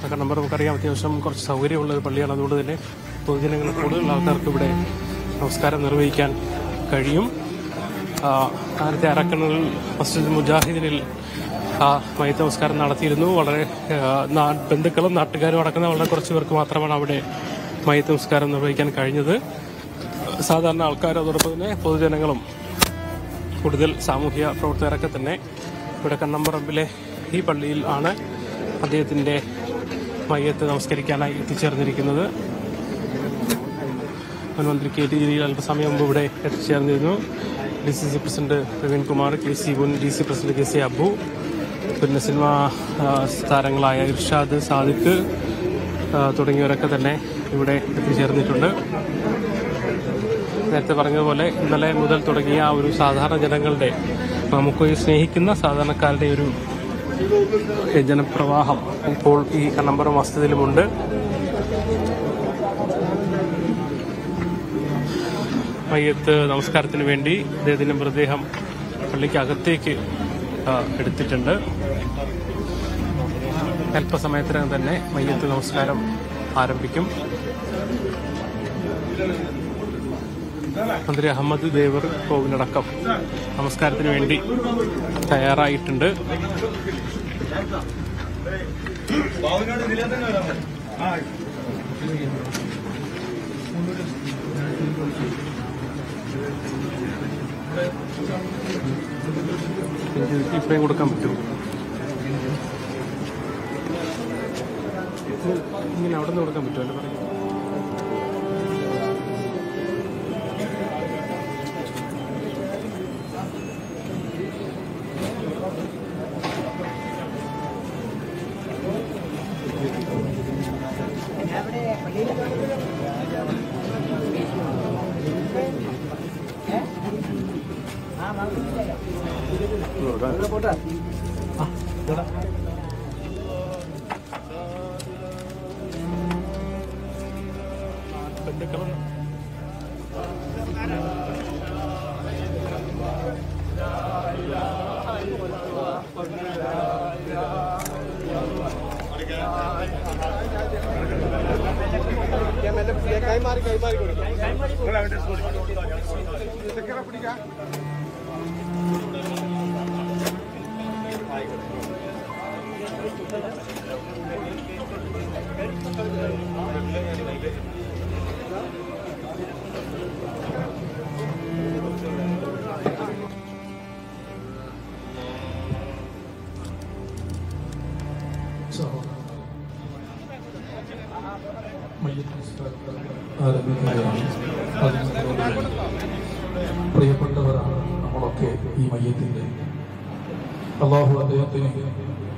കണ്ണമ്പറ നമുക്കറിയാം അത്യാവശ്യം കുറച്ച് സൗകര്യമുള്ള ഒരു പള്ളിയാണ്. അതുകൊണ്ട് തന്നെ പൊതുജനങ്ങൾ കൂടുതൽ ആൾക്കാർക്ക് ഇവിടെ നമസ്കാരം നിർവഹിക്കാൻ കഴിയും. നേരത്തെ അറക്കണ്ണൂരിൽ മസ്ജിദ് മുജാഹിദിനിൽ മയ്യത്ത് നമസ്കാരം നടത്തിയിരുന്നു. വളരെ ബന്ധുക്കളും നാട്ടുകാരും അടക്കുന്ന വളരെ കുറച്ച് പേർക്ക് മാത്രമാണ് അവിടെ മയ്യത്ത് നമസ്കാരം നിർവഹിക്കാൻ കഴിഞ്ഞത്. സാധാരണ ആൾക്കാർ അതോടൊപ്പം തന്നെ പൊതുജനങ്ങളും കൂടുതൽ സാമൂഹ്യ പ്രവർത്തകരൊക്കെ തന്നെ ഇവിടെ കണ്ണമ്പറമ്പിലെ ഈ പള്ളിയിൽ ആണ് അദ്ദേഹത്തിൻ്റെ മയ്യത്ത് നമസ്കരിക്കാനായി എത്തിച്ചേർന്നിരിക്കുന്നത്. മുൻമന്ത്രി കെ ടി ജലീൽ അല്പസമയം മുമ്പ് ഇവിടെ എത്തിച്ചേർന്നിരുന്നു. DCC president Praveen Kumar, KC മുൻ DC പ്രസിഡന്റ് KC അബു, പിന്നെ സിനിമാ താരങ്ങളായ ഇർഷാദ്, സാദിഖ് തുടങ്ങിയവരൊക്കെ തന്നെ ഇവിടെ എത്തിച്ചേർന്നിട്ടുണ്ട്. നേരത്തെ പറഞ്ഞതുപോലെ ഇന്നലെ മുതൽ തുടങ്ങിയ ആ ഒരു സാധാരണ ജനങ്ങളുടെ, നമുക്ക് സ്നേഹിക്കുന്ന സാധാരണക്കാരുടെ ഒരു ജനപ്രവാഹം ഇപ്പോൾ ഈ കണ്ണമ്പറ മസ്ജിദിലുമുണ്ട്. മയ്യത്ത് നമസ്കാരത്തിന് വേണ്ടി അദ്ദേഹത്തിന്റെ മൃതദേഹം പള്ളിക്കകത്തേക്ക് എടുത്തിട്ടുണ്ട്. അല്പസമയത്തിനകം തന്നെ മയ്യത്ത് നമസ്കാരം ആരംഭിക്കും. മന്ത്രി അഹമ്മദ് ദേവർ കോവിലടക്കം നമസ്കാരത്തിന് വേണ്ടി തയ്യാറായിട്ടുണ്ട്. ഇപ്പഴും കൊടുക്കാൻ പറ്റുമോ? ഇങ്ങനെ അവിടെ നിന്ന് കൊടുക്കാൻ പറ്റുമോ? അല്ല പറയും. ബന്ധുക്കളും പ്രിയപ്പെട്ടവരാണ് നമ്മളൊക്കെ ഈ മയ്യത്തിന്റെ. അല്ലാഹു അദ്ദേഹത്തിന്